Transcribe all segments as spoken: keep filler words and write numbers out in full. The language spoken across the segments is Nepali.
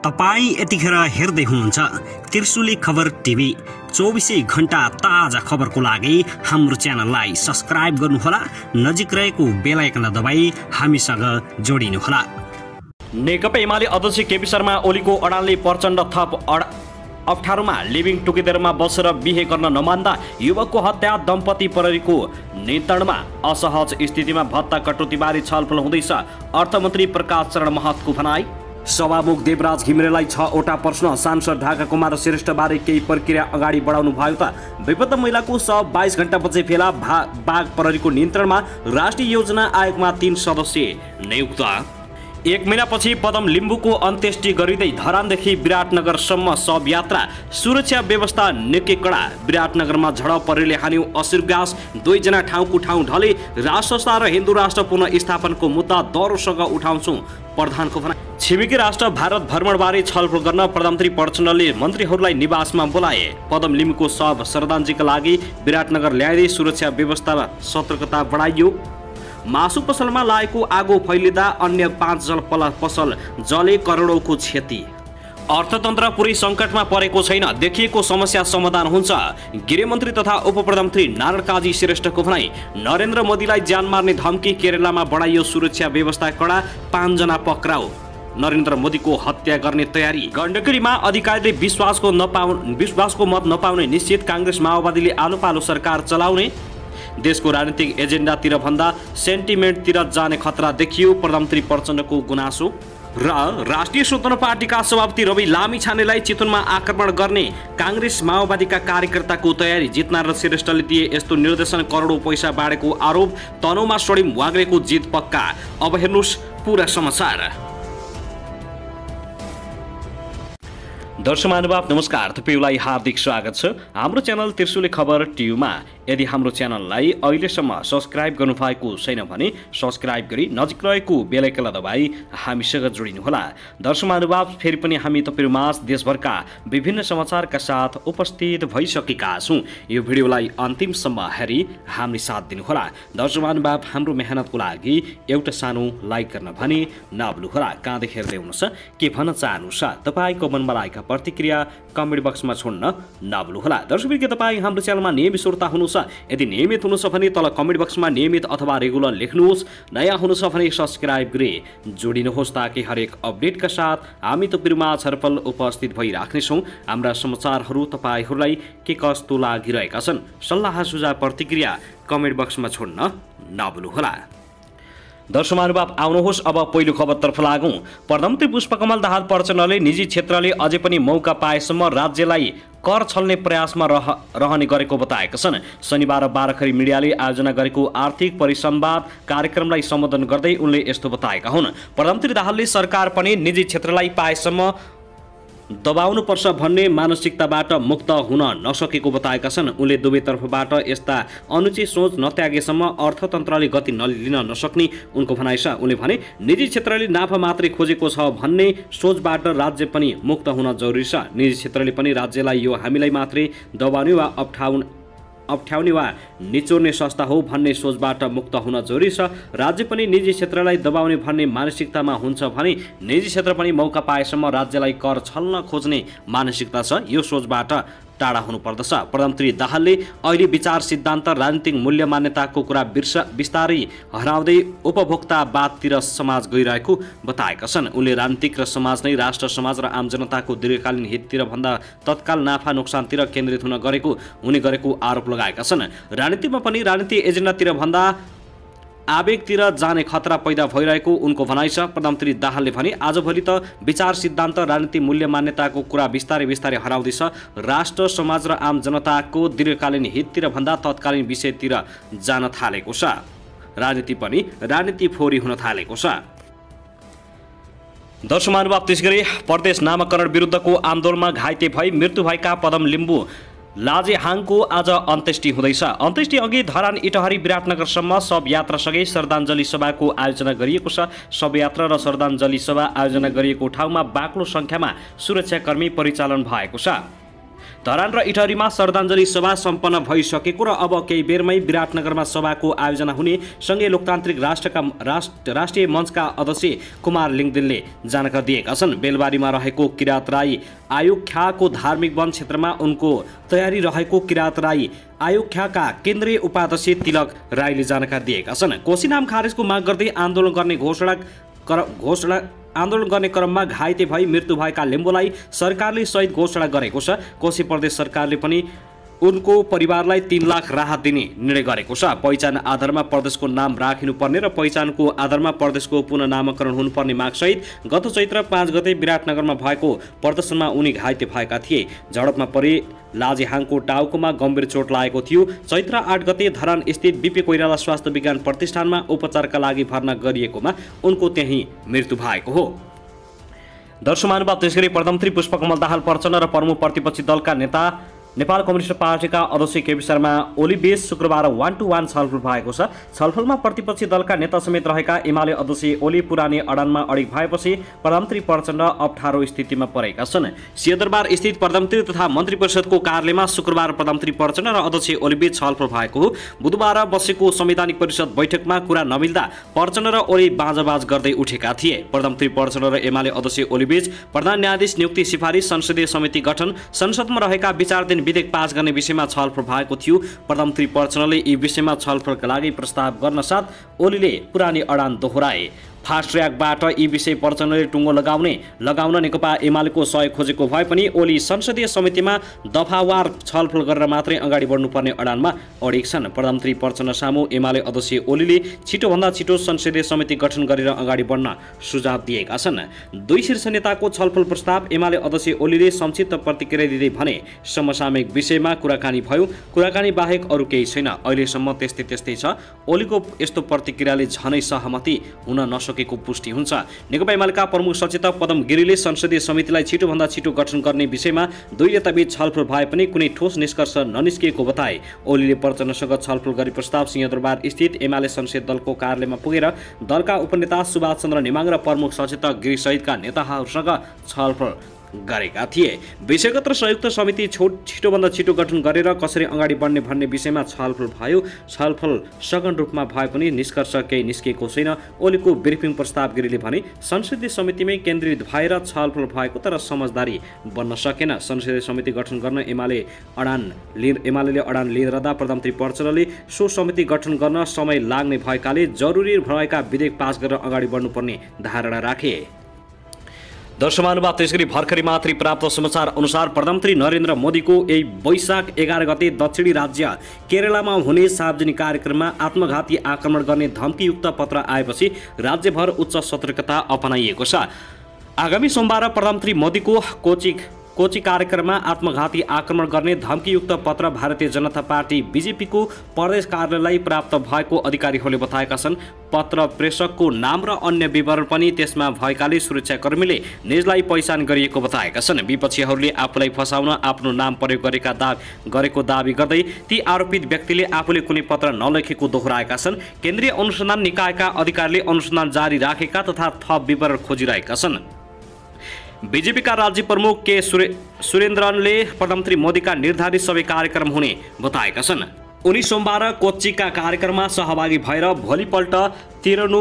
तपाईं यतिखेर हेर्दै हुनुहुन्छ त्रिशुली खबर टिभी। चौबिसै घण्टा ताजा खबरको लागि हाम्रो च्यानललाई सब्स्क्राइब गर्नुहोला, नजिक रहेको बेल आइकनलाई दबाई हामीसँग जोडिनुहोला। नेकपा एमाले अध्यक्ष केपी शर्मा ओलीको अडानले प्रचण्ड थप अप्ठ्यारोमा लिभिङ टुगेदरमा बसेर बिहे गर्न नमान्दा युवकको हत्या, दम्पति प्रहरीको नियन्त्रणमा असहज स्थितिमा भत्ता कटौतीबारे छलफल हुँदैछ। अर्थमन्त्री प्रकाश चरण महतको भनाई। सभामुख देवराज घिमिरेलाई छवटा प्रश्न, सांसद ढाका कुमार श्रेष्ठबारे केही प्रक्रिया अगाडि बढाउनु भयो त? विपद महिलाको शव बाइस घण्टापछि फेला बाघ प्रहरीको नियन्त्रणमा। राष्ट्रिय योजना आयोगमा तीन सदस्य नियुक्त। एक महिनापछि पदम लिम्बुको अन्त्येष्टि गरिँदै धरानदेखि विराटनगरसम्म शव यात्रा। सुरक्षा व्यवस्था निकै कडा। विराटनगरमा झडप प्रहरीले हान्यो अश्रुग्यास, दुईजना ठाउँको ठाउँ ढले। राष्ट्रसंस्था र हिन्दू राष्ट्र पुनः स्थापनको मुद्दा दह्रोसँग उठाउँछौँ, प्रधानको भनाइ। छिमेकी राष्ट्र भारत भ्रमणबारे छलफल गर्न प्रधानमन्त्री प्रचण्डले मन्त्रीहरूलाई निवासमा बोलाए। पदम लिम्बुको शव श्रद्धाञ्जलीका लागि विराटनगर ल्याइँदै सुरक्षा व्यवस्थामा सतर्कता बढाइयो। मासु पसलमा लागेको आगो फैलिँदा अन्य पाँच जल पसल जले, करोडौँको क्षति। अर्थतन्त्र पुरै सङ्कटमा परेको छैन, देखिएको समस्या समाधान हुन्छ। गृहमन्त्री तथा उपप्रधानमन्त्री नारायण काजी श्रेष्ठको भनाइ। नरेन्द्र मोदीलाई ज्यान मार्ने धम्की, केरलमा बढाइयो सुरक्षा व्यवस्था कडा, पाँचजना पक्राउ। नरेन्द्र मोदीको हत्या गर्ने तयारी। गण्डकीमा अधिकारीले विश्वासको नपाउ विश्वासको मत नपाउने निश्चित। काङ्ग्रेस माओवादीले आलो पालो सरकार चलाउने। देशको राजनीतिक एजेन्डातिर भन्दा सेन्टिमेन्टतिर जाने खतरा देखियो, प्रधानमन्त्री प्रचण्डको गुनासो। र राष्ट्रिय स्वतन्त्र पार्टीका सभापति रवि लामिछानेलाई चितवनमा आक्रमण गर्ने काङ्ग्रेस माओवादीका कार्यकर्ताको तयारी। जितनारायण श्रेष्ठले दिए यस्तो निर्देशन, करोडौँ पैसा बाँडेको आरोप। तनहुमा स्वर्णिम वाग्रेको जित पक्का। अब हेर्नुहोस् पुरा समाचार। दर्शक महानुभाव नमस्कार, तपाईलाई हार्दिक स्वागत छ हाम्रो च्यानल त्रिशुली खबर टिभीमा। यदि हाम्रो च्यानललाई अहिलेसम्म सब्स्क्राइब गर्नुभएको छैन भने सब्स्क्राइब गरी नजिक रहेको बेल आइकनलाई दबाई हामीसँग जोडिनुहोला। दर्शक महानुभाव, फेरि पनि हामी तपाईहरुमाझ देशभरका विभिन्न समाचारका साथ उपस्थित भइसकेका छौँ। यो भिडियोलाई अन्तिमसम्म हेरी हामीले साथ दिनुहोला। दर्शक महानुभाव, हाम्रो मेहनतको लागि एउटा सानो लाइक गर्न भने नभुल्नुहोला। कहाँदेखि हेर्दै हुनुहुन्छ, के भन्न चाहनुहुन्छ, तपाईँको मनमा लागेका प्रतिक्रिया कमेन्ट बक्समा छोड्न नभुल्नुहोला। दर्शकबिन, के तपाईँ हाम्रो च्यानलमा नियमित श्रोता हुनुहुन्छ? यदि नियमित हुनुहुन्छ भने तल कमेन्ट बक्समा नियमित अथवा रेगुलर लेख्नुहोस्। नयाँ हुनुहुन्छ भने सब्स्क्राइब गरी जोडिनुहोस्, ताकि हरेक अपडेटका साथ हामी तपाईँमा छलफल उपस्थित भइराख्नेछौँ। हाम्रा समाचारहरू तपाईँहरूलाई के कस्तो लागिरहेका छन्, सल्लाह सुझाव प्रतिक्रिया कमेन्ट बक्समा छोड्न नभुल्नुहोला। दर्शक महानुभाव, आउनुहोस् अब पहिलो खबरतर्फ लागौँ। प्रधानमन्त्री पुष्पकमल दाहाल प्रचण्डले निजी क्षेत्रले अझै पनि मौका पाएसम्म राज्यलाई कर छल्ने प्रयासमा रह रहने गरेको बताएका छन्। शनिबार बाह्रखरी मिडियाले आयोजना गरेको आर्थिक परिसंवाद कार्यक्रमलाई सम्बोधन गर्दै उनले यस्तो बताएका हुन्। प्रधानमन्त्री दाहालले सरकार पनि निजी क्षेत्रलाई पाएसम्म दबाउनुपर्छ भन्ने मानसिकताबाट मुक्त हुन नसकेको बताएका छन्। उनले दुवैतर्फबाट यस्ता अनुचित सोच नत्यागेसम्म अर्थतन्त्रले गति नलिन नसक्ने उनको भनाइ छ। उनले भने निजी क्षेत्रले नाफा मात्रै खोजेको छ भन्ने सोचबाट राज्य पनि मुक्त हुन जरुरी छ। निजी क्षेत्रले पनि राज्यलाई यो हामीलाई मात्रै दबाउने वा अप्ठाउ अप्ठ्याउने वा निचोर्ने संस्था हो भन्ने सोचबाट मुक्त हुन जरुरी छ। राज्य पनि निजी क्षेत्रलाई दबाउने भन्ने मानसिकतामा हुन्छ भने निजी क्षेत्र पनि मौका पाएसम्म राज्यलाई कर छल्न खोज्ने मानसिकता छ, यो सोचबाट टाढा हुनुपर्दछ। प्रधानमन्त्री दाहालले अहिले विचार सिद्धान्त, राजनीतिक मूल्य मान्यताको कुरा बिस्तारै हराउँदै उपभोक्तावादतिर समाज गइरहेको बताएका छन्। उनले राजनीतिक र समाज नै राष्ट्र, समाज र आम जनताको दीर्घकालीन हिततिर भन्दा तत्काल नाफा नोक्सानतिर केन्द्रित हुन गरेको उनी गरेको आरोप लगाएका छन्। राजनीतिमा पनि राजनीतिक एजेन्डातिर भन्दा आवेगतिर जाने खतरा पैदा भइरहेको उनको भनाइ छ। प्रधानमन्त्री दाहालले भने आजभोलि त विचार सिद्धान्त, राजनीतिक मूल्य मान्यताको कुरा बिस्तारै बिस्तारै हराउँदैछ। राष्ट्र, समाज र आम जनताको दीर्घकालीन हिततिर भन्दा तत्कालीन विषयतिर जान थालेको छ। राजनीति पनि राजनीति फोरी हुन थालेको छ। दर्शक महानुभाव, त्यसगरी प्रदेश नामाकरण विरुद्धको आन्दोलनमा घाइते भई मृत्यु भएका पदम लिम्बु लाजेहाङको आज अन्त्येष्टि हुँदैछ। अन्त्येष्टि अघि धरान, इटहरी, विराटनगरसम्म शव यात्रासँगै श्रद्धाञ्जली सभाको आयोजना गरिएको छ। शवयात्रा र श्रद्धाञ्जली सभा आयोजना गरिएको ठाउँमा बाक्लो सङ्ख्यामा सुरक्षाकर्मी परिचालन भएको छ। धरान र इटहरीमा श्रद्धाञ्जली सभा सम्पन्न भइसकेको र अब केही बेरमै विराटनगरमा सभाको आयोजना हुने सँगै लोकतान्त्रिक राष्ट्रका राष्ट्र राष्ट्रिय मञ्चका अध्यक्ष कुमार लिङदेनले जानकारी दिएका छन्। बेलबारीमा रहेको किरात राई आयुख्याको धार्मिक वन क्षेत्रमा उनको तयारी रहेको किरात राई आयुख्याका केन्द्रीय उपाध्यक्ष तिलक राईले जानकारी दिएका छन्। कोशी नाम खारेजको माग गर्दै आन्दोलन गर्ने घोषणा घोषणा आन्दोलन गर्ने क्रममा घाइते भई मृत्यु भएका लिम्बूलाई सरकारले शहीद घोषणा गरेको छ। कोशी प्रदेश सरकारले पनि उनको परिवारलाई तीन लाख राहत दिने निर्णय गरेको छ। पहिचान आधारमा प्रदेशको नाम राखिनुपर्ने र पहिचानको आधारमा प्रदेशको पुनः नामाकरण हुनुपर्ने मागसहित गत चैत्र पाँच गते विराटनगरमा भएको प्रदर्शनमा उनी घाइते भएका थिए। झडपमा परि लाजेहाङको टाउकोमा गम्भीर चोट लागेको थियो। चैत्र आठ गते धरान स्थित बीपी कोइराला स्वास्थ्य विज्ञान प्रतिष्ठानमा उपचारका लागि भर्ना गरिएकोमा उनको त्यही मृत्यु भएको हो। दर्शक महानुभाव, त्यसगरी प्रधानमन्त्री पुष्पकमल दाहाल प्रचण्ड र प्रमुख प्रतिपक्षी दलका नेता नेपाल कम्युनिस्ट पार्टीका अध्यक्ष केपी शर्मा ओली बीच शुक्रबार वान टू वान छलफल भएको छ। छलफलमा प्रतिपक्षी दलका नेता समेत रहेका एमाले अध्यक्ष ओली पुरानी अडानमा अडिग भएपछि प्रधानमन्त्री प्रचण्ड अप्ठ्यारो स्थितिमा परेका छन्। सिंहदरबार स्थित प्रधानमन्त्री तथा मन्त्री परिषदको कार्यालयमा शुक्रबार प्रधानमन्त्री प्रचण्ड र अध्यक्ष ओली बीच छलफल भएको हो। बुधबार बसेको संवैधानिक परिषद बैठकमा कुरा नमिल्दा प्रचण्ड र ओली बाँझबाँझ गर्दै उठेका थिए। प्रधानमन्त्री प्रचण्ड र एमाले अध्यक्ष ओली बीच प्रधान न्यायाधीश नियुक्ति सिफारिस, संसदीय समिति गठन, संसदमा रहेका विचार दिन विधेयक पास गर्ने विषयमा छलफल भएको थियो। प्रधानमन्त्री प्रचण्डले यी विषयमा छलफलका लागि प्रस्ताव गर्न साथ ओलीले पुरानी अडान दोहोराए। फास्ट ट्र्याकबाट यी विषय प्रचण्डले टुङ्गो लगाउने लगाउन नेकपा एमालेको सहयोग खोजेको भए पनि ओली संसदीय समितिमा दफावार छलफल गरेर मात्रै अगाडि बढ्नुपर्ने अडानमा अडिग छन्। प्रधानमन्त्री प्रचण्ड सामु एमाले अध्यक्ष ओलीले छिटोभन्दा छिटो संसदीय समिति गठन गरेर अगाडि बढ्न सुझाव दिएका छन्। दुई शीर्ष नेताको छलफल प्रस्ताव एमाले अध्यक्ष ओलीले संक्षिप्त प्रतिक्रिया दिँदै भने समसामयिक विषयमा कुराकानी भयो, कुराकानी बाहेक अरू केही छैन। अहिलेसम्म त्यस्तै त्यस्तै छ। ओलीको यस्तो प्रतिक्रियाले झनै सहमति हुन नसकेको पुष्टि हुन्छ। नेकपा एमालेका प्रमुख सचेतक पदम गिरीले संसदीय समितिलाई छिटोभन्दा छिटो गठन गर्ने विषयमा दुई नेताबीच छलफल भए पनि कुनै ठोस निष्कर्ष ननिस्किएको बताए। ओलीले प्रचण्डसँग छलफल गरी प्रस्ताव सिंहदरबार स्थित एमाले संसदीय दलको कार्यालयमा पुगेर दलका उपनेता सुभाष चन्द्र नेमाङ र प्रमुख सचेतक गिरी सहितका नेताहरूसँग छलफल गरेका थिए। विषयगत र संयुक्त समिति छोट छिटोभन्दा छिटो गठन गरेर कसरी अगाडि बढ्ने भन्ने विषयमा छलफल भयो। छलफल सघन रूपमा भए पनि निष्कर्ष केही निस्किएको छैन। ओलीको ब्रिफिङ प्रस्ताव गिरीले भने संसदीय समितिमै केन्द्रित भएर छलफल भएको तर समझदारी बन्न सकेन। संसदीय समिति गठन गर्न एमाले अडान एमाले अडान लिइरहँदा प्रधानमन्त्री प्रचण्डले सो समिति गठन गर्न समय लाग्ने भएकाले जरुरी भएका विधेयक पास गरेर अगाडि बढ्नुपर्ने धारणा राखे। दर्शक महानुभाव, त्यसगरी भर्खरै मात्रै प्राप्त समाचार अनुसार प्रधानमन्त्री नरेन्द्र मोदीको यही वैशाख एघार गते दक्षिणी राज्य केरलामा हुने सार्वजनिक कार्यक्रममा आत्मघाती आक्रमण गर्ने धम्कीयुक्त पत्र आएपछि राज्यभर उच्च सतर्कता अपनाइएको छ। आगामी सोमबार प्रधानमन्त्री मोदीको कोची कोची कार्यक्रममा आत्मघाती आक्रमण गर्ने धम्कीयुक्त पत्र भारतीय जनता पार्टी बीजेपीको प्रदेश कार्यालयलाई प्राप्त भएको अधिकारीहरूले बताएका छन्। पत्र प्रेषकको नाम र अन्य विवरण पनि त्यसमा भएकाले सुरक्षाकर्मीले निजलाई पहिचान गरिएको बताएका छन्। विपक्षीहरूले आफूलाई फसाउन आफ्नो नाम प्रयोग गरेका दावी गरेको दावी गर्दै ती आरोपित व्यक्तिले आफूले कुनै पत्र नलेखेको दोहोऱ्याएका छन्। केन्द्रीय अनुसन्धान निकायका अधिकारीले अनुसन्धान जारी राखेका तथा थप विवरण खोजिरहेका छन्। बीजेपीका राज्य प्रमुख के सुरेन्द्रनले प्रधानमन्त्री मोदीका निर्धारित सबै कार्यक्रम हुने बताएका छन्। उनी सोमबार कोच्चीका कार्यक्रममा सहभागी भएर भोलिपल्ट तिरुनु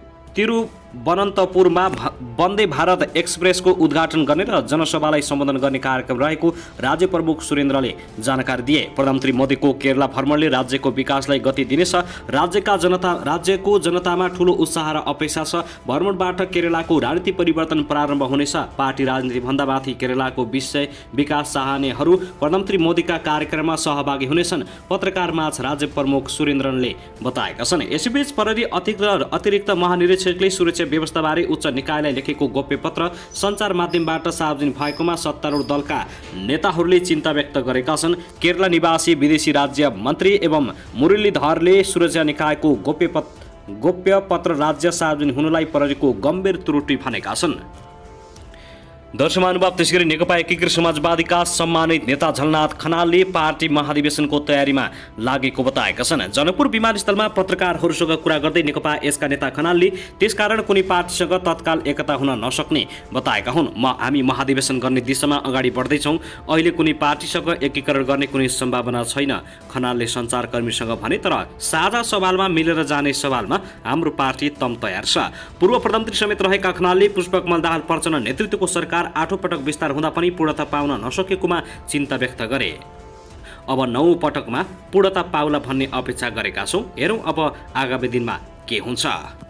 तिरुवनन्तपुरमा वन्दे भारत एक्सप्रेसको उद्घाटन गर्ने र जनसभालाई सम्बोधन गर्ने कार्यक्रम रहेको राज्य प्रमुख सुरेन्द्रले जानकारी दिए। प्रधानमन्त्री मोदीको केरला भ्रमणले राज्यको विकासलाई गति दिनेछ। राज्यका जनता राज्यको जनतामा ठूलो उत्साह र अपेक्षा छ। भ्रमणबाट केरलाको राजनीतिक परिवर्तन प्रारम्भ हुनेछ। पार्टी राजनीतिभन्दा माथि केरलाको विषय विकास चाहनेहरू प्रधानमन्त्री मोदीका कार्यक्रममा सहभागी हुनेछन्, पत्रकारमाझ राज्य प्रमुख सुरेन्द्रनले बताएका छन्। यसैबीच प्रहरी अतिरिक्त अतिरिक्त महानिरीक्षकले सुरक्षा व्यवस्थाबारे उच्च निकायलाई लेखेको गोप्य पत्र सञ्चार माध्यमबाट सार्वजनिक भएकोमा सत्तारूढ दलका नेताहरूले चिन्ता व्यक्त गरेका छन्। केरला निवासी विदेशी राज्य मन्त्री एवं मुरलीधरले सुरक्षा निकायको गोप्य पत्र गोप्य पत्र राज्य सार्वजनिक हुनुलाई प्रहरीको गम्भीर त्रुटि भनेका छन्। दर्शक महानुभाव, त्यसैगरी नेकपा एकीकृत समाजवादीका सम्मानित नेता झलनाथ खनालले पार्टी महाधिवेशनको तयारीमा लागेको बताएका छन्। जनकपुर विमानस्थलमा पत्रकारहरूसँग कुरा गर्दै नेकपा यसका नेता खनालले त्यसकारण कुनै पार्टीसँग तत्काल एकता हुन नसक्ने बताएका हुन्। म हामी महाधिवेशन गर्ने दिशामा अगाडि बढ्दैछौँ। अहिले कुनै पार्टीसँग एकीकरण गर्ने कुनै सम्भावना छैन, खनालले सञ्चारकर्मीसँग भने। तर साझा सवालमा मिलेर जाने सवालमा हाम्रो पार्टी तम तयार छ। पूर्व प्रधानमन्त्री समेत रहेका खनालले पुष्पकमल दाहाल प्रचण्ड नेतृत्वको सरकार आठौं पटक विस्तार हुँदा पनि पूर्णता पाउन नसकेकोमा चिन्ता व्यक्त गरे। अब नौ पटकमा पूर्णता पाउला भन्ने अपेक्षा गरेका छौँ। हेरौँ अब आगामी दिनमा के हुन्छ।